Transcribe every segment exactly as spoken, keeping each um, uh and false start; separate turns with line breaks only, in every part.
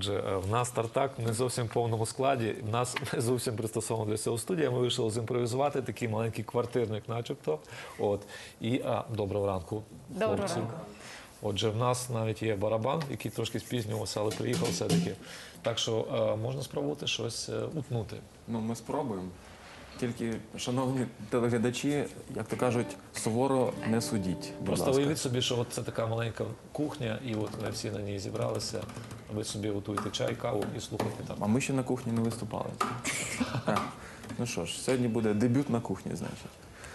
Отже, в нас Тартак не зовсім в повному складі, в нас не зовсім пристосована для цього студія. Ми вирішили зімпровізувати такий маленький квартирник, начебто. От. І, а, доброго ранку,
Доброго
хлопці.
ранку.
Отже, в нас навіть є барабан, який трошки спізнювався, але приїхав все-таки. Так що е, можна спробувати щось е, утнути.
Ну, ми спробуємо. Тільки, шановні телеглядачі, як то кажуть, суворо не судіть, будь
Просто
ласка.
уявіть собі, що от це така маленька кухня, і от ми всі на ній зібралися. Ви собі готуєте чай, каву і слухайте там.
А ми ще на кухні не виступали. А, ну що ж, сьогодні буде дебют на кухні, значить.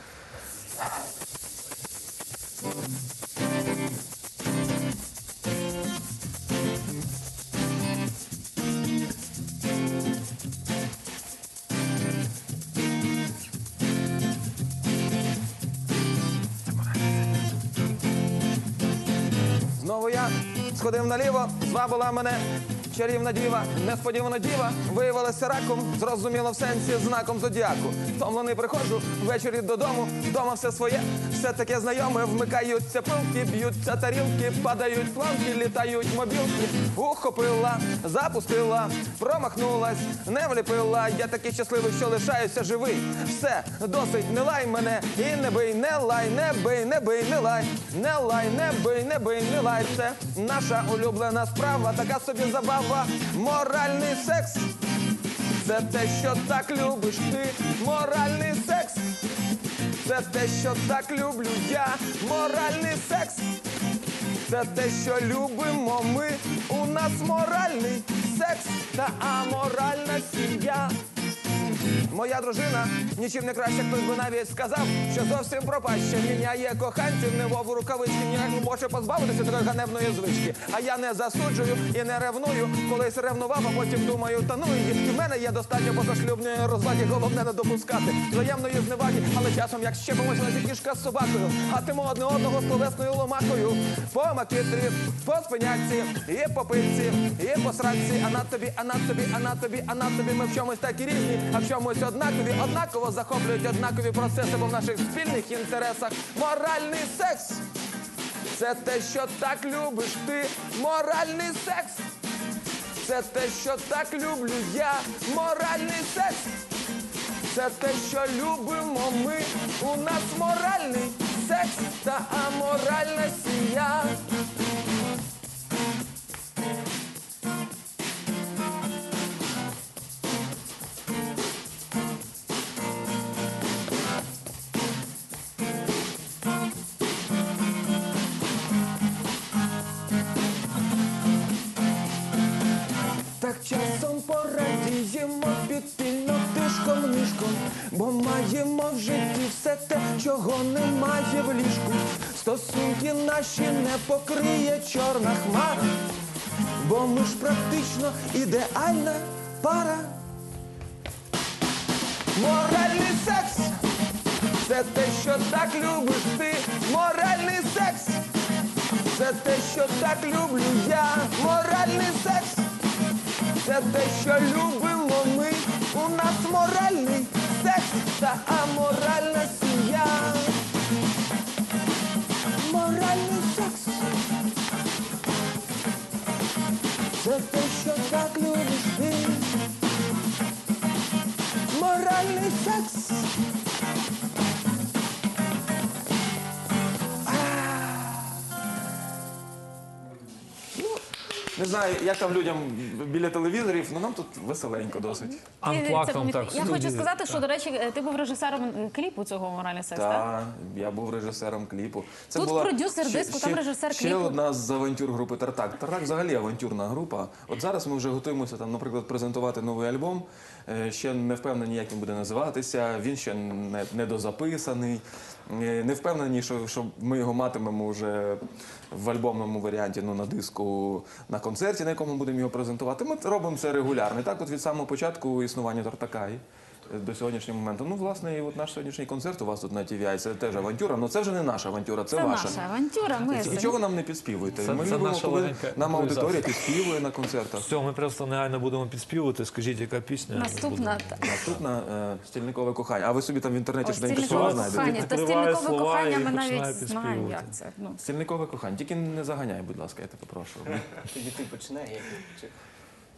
Знову я сходив наліво, звабила мене чарівна діва, несподівана діва, виявилася раком, зрозуміло в сенсі знаком зодіаку. Втомлений приходжу ввечері додому, вдома все своє, все таке знайоме, вмикаються пилки, б'ються тарілки, падають планки, літають мобілки. Ухопила, запустила, промахнулась, не вліпила. Я такий щасливий, що лишаюся живий. Все, досить, не лай мене і не бий, не лай, не бий, не бий, не лай, не лай, не бий, не бий, не лай. Це наша улюблена справа, така собі забава. Моральний секс – це те, що так любиш ти. Моральний секс – це те, що так люблю я. Моральний секс – це те, що любимо ми. У нас моральний секс та аморальна сім'я. Моя дружина нічим не краще, хтось би навіть сказав, що зовсім пропаща, міняє коханців, немов у рукавички, ніяк не може позбавитися такої ганебної звички. А я не засуджую і не ревную, колись ревнував, а потім думаю, та ну її. В мене є достатньо позашлюбної розваги, головне не допускати взаємної зневаги, але часом як щепимося на кішка з собакою, гатимо одне одного з словесною ломакою. По макітрі, по спиняці, і по пильці, і по сраці, а на тобі, а на тобі, а на тобі, а на тобі, ми в чомусь такі різні, а в чомусь однакові, однаково захоплюють однакові процеси, бо в наших спільних інтересах моральний секс – це те, що так любиш ти. Моральний секс – це те, що так люблю я. Моральний секс – це те, що любимо ми. У нас моральний секс та аморальна сім'я. Так часом порадіємо підпільно тишком-нишком, бо маємо в житті все те, чого немає в ліжку. Стосунки наші не покриє чорна хмара, бо ми ж практично ідеальна пара. Моральний секс – це те, що так любиш ти. Моральний секс – це те, що так люблю я. Моральний секс – це те, що любимо ми. У нас моральний секс та аморальна сім'я. Моральний секс – це те, що так любиш ти. Моральний секс. Не знаю, як там людям біля телевізорів, але нам тут веселенько досить.
Анплак
Це
там
помітно.
так.
Я
в
хочу
студії.
сказати, що, до речі, ти був режисером кліпу цього «Моральний секс», так?
Так, я був режисером кліпу. Це
Тут
була
продюсер
ще-
диску, там
ще-
режисер
Ще
кліпу.
одна з авантюр групи «Тартак». «Тартак» взагалі авантюрна група. От зараз ми вже готуємося, там, наприклад, презентувати новий альбом. Е, Ще не впевнені, як він буде називатися, він ще не, не дозаписаний. Е, Не впевнені, що, що ми його матимемо вже в альбомному варіанті, ну, на диску, на концерті, на якому будемо його презентувати. Ми робимо це регулярно. І так от від самого початку існування «Тартака» і до сьогоднішнього моменту. Ну, власне, і от наш сьогоднішній концерт у вас тут на ті ві ай, це теж авантюра, але це вже не наша авантюра, це,
Це
ваша.
наша авантюра. Ми
Нічого нам не підспівуєте.
Це-
Ми
це
любимо,
наша
коли
маленька
нам аудиторія
імпровізація.
підспівує на концертах.
Все, ми просто негайно будемо підспівувати. Скажіть, яка пісня?
Наступна.
Наступна е, «Стільникове кохання». А ви собі там в інтернеті
Ось
швиденько
«Стільникове
слова знайдете.
кохання». Та
Відкриває
«Стільникове
слова
кохання»
і
ми
починає
навіть знаємо,
підспівувати.
як це. Ну.
«Стільникове кохання». Тільки не заганяй, будь ласка, я тебе прошу.
Тоді ти починай, я підчек.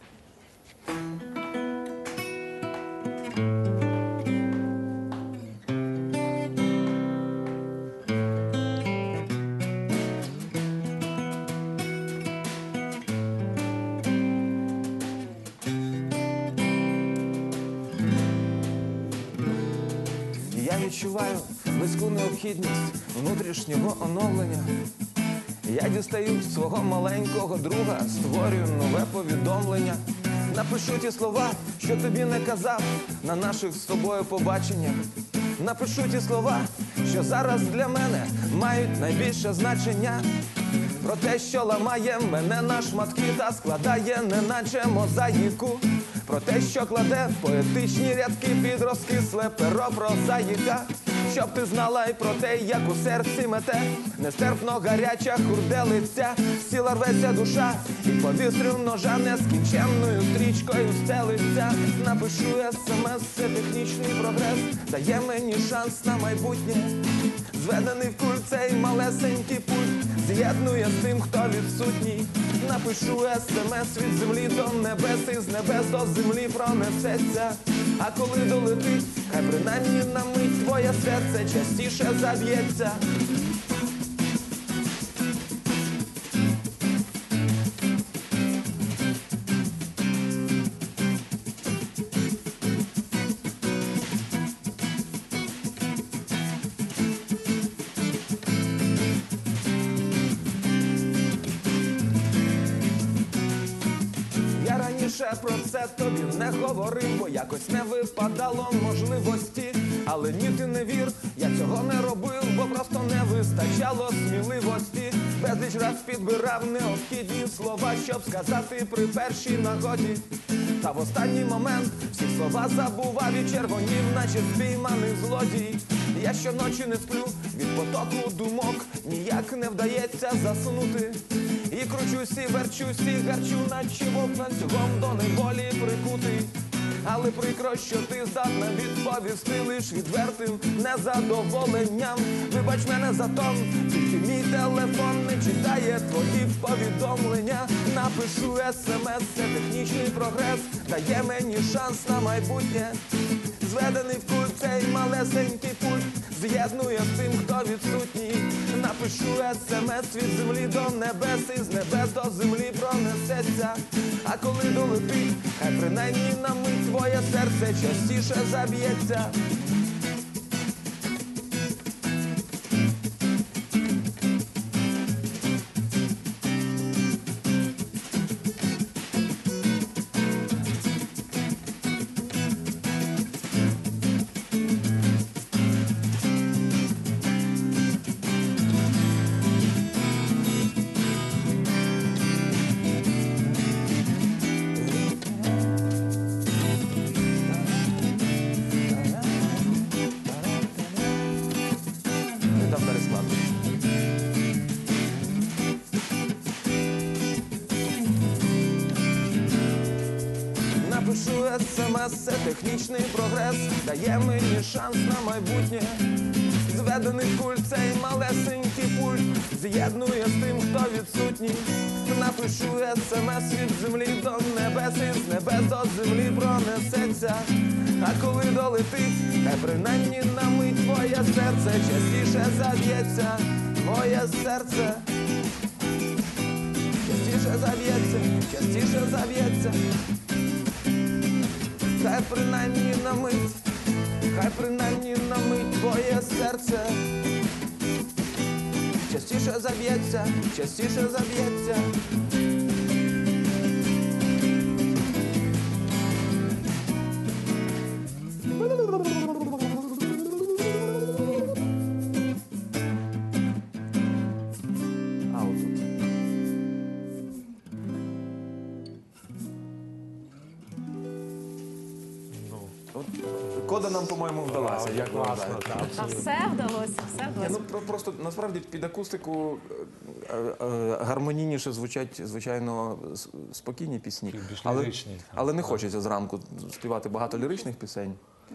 Я відчуваю близьку необхідність внутрішнього оновлення. Я дістаю свого маленького друга, створюю нове повідомлення. Напишу ті слова, що тобі не казав на наших з тобою побаченнях. Напишу ті слова, що зараз для мене мають найбільше значення. Про те, що ламає мене на шматки та складає, неначе мозаїку. Про те, що кладе поетичні рядки під розкисле перо прозаїка. Щоб ти знала й про те, як у серці мете нестерпно гаряча хурделиця. Сіла рветься душа, і повістрів ножа нескінченною стрічкою стелиться. Напишу смс, це технічний прогрес, дає мені шанс на майбутнє. Зведений в культ цей малесенький пульт з'єднує з тим, хто відсутній. Напишу смс від землі до небес, і з небес до землі пронесеться. А коли долетить, хай принаймні на мить твоє серце частіше заб'ється. Я раніше про це тобі не говорив, бо якось не випадало можливості. Але ні, ти не вір, я цього не робив, бо просто не вистачало сміливості. Безліч раз підбирав необхідні слова, щоб сказати при першій нагоді. Та в останній момент всі слова забував і червонів, наче спійманий злодій. Я щоночі не сплю від потоку думок, ніяк не вдається заснути. І кручусь, і верчусь, і гарчу, наче вовк ланцюгом до неволі прикутий. Але прикро, що ти здатна відповісти лиш відвертим незадоволенням. Вибач мене за тон, тільки мій телефон не читає твої повідомлення. Напишу смс, це технічний прогрес, дає мені шанс на майбутнє. Зведений в культ цей малесенький пульт з'єднує з тим, хто відсутній. Напишу смс від землі до небес, і з небес до землі пронесеться. А коли долетить, хай принаймні на мить твоє серце частіше заб'ється. Не там далі складно. Напишу смс, це технічний прогрес, дає мені шанс на майбутнє. Зведений в культ цей малесенький пульт з'єднує з тим, хто відсутній. Напишу смс від землі до небес, і з небес до землі пронесеться. А коли долетить, хай принаймні на мить твоє серце частіше заб'ється. Моє серце частіше заб'ється, частіше заб'ється. Хай принаймні на мить, хай принаймні на мить твоє серце частіше заб'ється, частіше заб'ється. А отут. От кода нам, по-моєму, вдалася. Як ви
Класно,
вважаєте?
так,
А
абсолютно.
все вдалося, все
Ні,
вдалося.
ну про- просто насправді під акустику е, е, гармонійніше звучать, звичайно, с- спокійні пісні.
Більш
Але,
ліричні, так.
але не хочеться зранку співати багато ліричних пісень.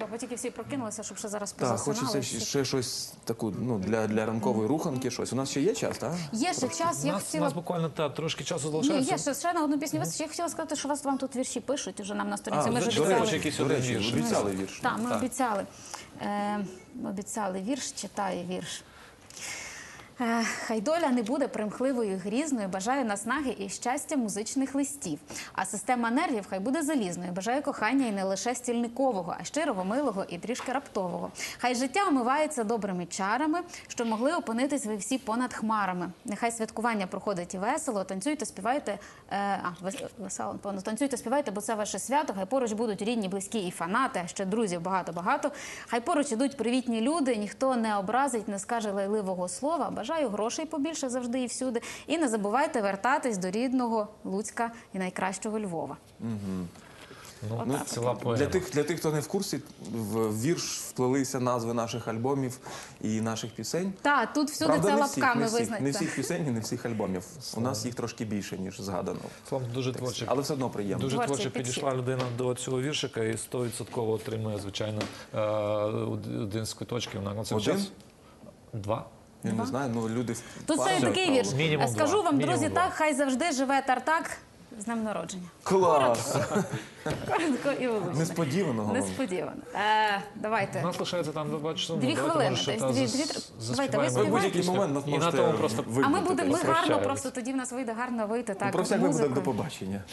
Бо тільки всі прокинулися, щоб ще зараз
Так,
позасинали.
хочеться
всі.
ще- ще щось таку, ну, для, для ранкової руханки щось. У нас ще є час, так?
Є ще час,
У
я
нас, у
хотіла...
нас буквально та, трошки часу
Ні,
залишається.
є ще, ще на одну пісню вистачить. Я хотіла сказати, що вас вам тут вірші пишуть уже нам на сторінці.
А,
Ми ж
до
обіцяли.
речі, якийсь
До
один
речі,
вірш.
обіцяли вірш.
Так, ми
Так.
обіцяли. Е, ми обіцяли вірш, читаю вірш. Е, Хай доля не буде примхливою і грізною, бажаю наснаги і щастя музичних листів. А система нервів хай буде залізною, бажаю кохання і не лише стільникового, а щирого, милого і трішки раптового. Хай життя омивається добрими чарами, що могли опинитись ви всі понад хмарами. Нехай святкування проходить і весело, танцюйте, співайте, е, а, вес- весело, певно, танцюйте, співайте, бо це ваше свято. Хай поруч будуть рідні, близькі і фанати, а ще друзів багато-багато. Хай поруч ідуть привітні люди, ніхто не образить, не скаже лайливого слова. Бажаю грошей побільше завжди і всюди. І не забувайте вертатись до рідного Луцька і найкращого Львова.
Ну,
Отак.
ціла поема.
Для тих, для тих, хто не в курсі, в вірш вплилися назви наших альбомів і наших пісень.
Та, тут всюди
Правда,
це
не всіх,
лапками
не всіх, не
визнається.
всіх пісень і не всіх альбомів. У нас їх трошки більше, ніж згадано.
Слава, дуже творче.
Але все одно приємно.
Дуже
Творчий
творче
підхід.
підійшла людина до цього віршика і сто відсотків отримує, звичайно, е, один з квиточків на концерт.
Один?
Час? Два.
Я не знаю, ну люди...
Тут це
впали,
такий
правда.
вірш.
Мінімум
Скажу
два.
вам,
Мінімум
друзі,
два.
так, хай завжди живе Тартак з днем народження.
Клас!
Коротко і влучно.
Несподівано. головне.
Несподівано. Е,
У
давайте.
нас лишається там бачиш, ну,
Дві
давайте,
хвилини,
може, ще
десь
та
дві-
зас-
дві- давайте, ви
заспіваємо
співайте.
В будь-який
пісню.
момент нас
І на
можете
тому просто
А ми
вибити
будемо ми
просто.
гарно
Прощаємось.
просто тоді в нас вийде гарно вийти так.
Ну, про всяк випадок
музикою.
до побачення.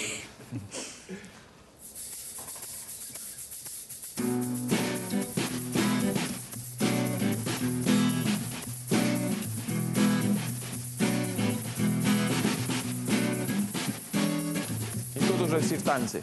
І тут уже всі в танці.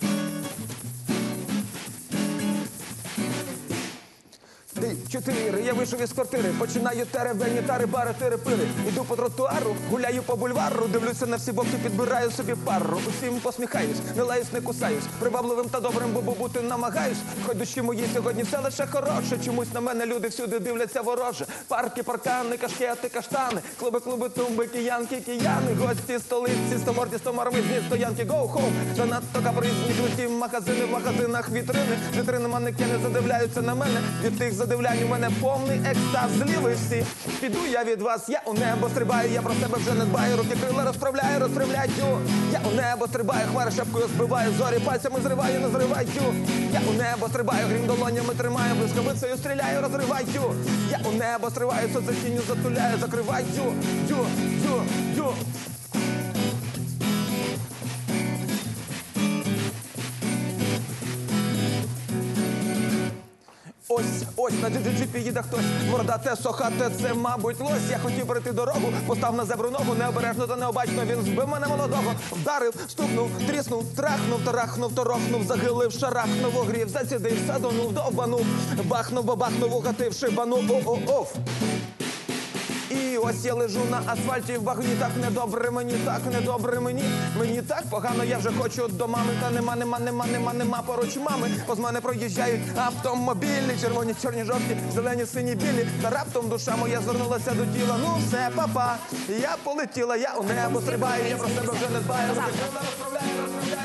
Три, чотири, я вийшов із квартири, починаю теревені, тари, бари, тири-пири. Іду по тротуару, гуляю по бульвару, дивлюся на всі боки, підбираю собі пару. Усім посміхаюсь, не лаюсь, не кусаюсь, привабливим та добрим бобу бути намагаюсь. Хоч душі мої сьогодні все лише хороше, чомусь на мене люди всюди дивляться вороже. Парки, паркани, кашкети, каштани, клуби, клуби, тумби, киянки, кияни, гості, столиці, стоморді, стомарвизні, стоянки, гоу-хоу. Занадто капризні, круті магазини, в магазинах вітрини, вітрини манекени задивляються на мене, від тих задивлянь у мене повний екстаз, зліви всі. Піду я від вас, я у небо стрибаю, я про себе вже не дбаю, руки крила розправляю, розправляю. Я у небо стрибаю, хмари шапкою збиваю, зорі пальцями зриваю, не зриваю. Я у небо стрибаю, грім долонями тримаю, блискавицею стріляю, розриваю. Я у небо стрибаю, сонце тінню затуляю, закриваю. Ю, ю, ю. Ось, ось, на джиджипі їде хтось, мордате, сохате, це, мабуть, лось. Я хотів перейти дорогу, постав на зебру ногу, необережно та необачно він збив мене молодого. Вдарив, стукнув, тріснув, трахнув, тарахнув, торохнув, загилив, шарахнув, огрів, зацідив, садонув, довбанув, бахнув, бабахнув, угатив, шибанув, о-о-оф. І ось я лежу на асфальті в багні, так недобре мені, так недобре мені. Мені так погано, я вже хочу до мами, та нема, нема, нема, нема, нема поруч мами. Поз мене проїжджають автомобілі, червоні, чорні, жовті, зелені, сині, білі. Та раптом душа моя звернулася до тіла. Ну все, папа, я полетіла, я у небо стрибаю, я про себе вже не дбаю. Руки крила розправляю, розправляю.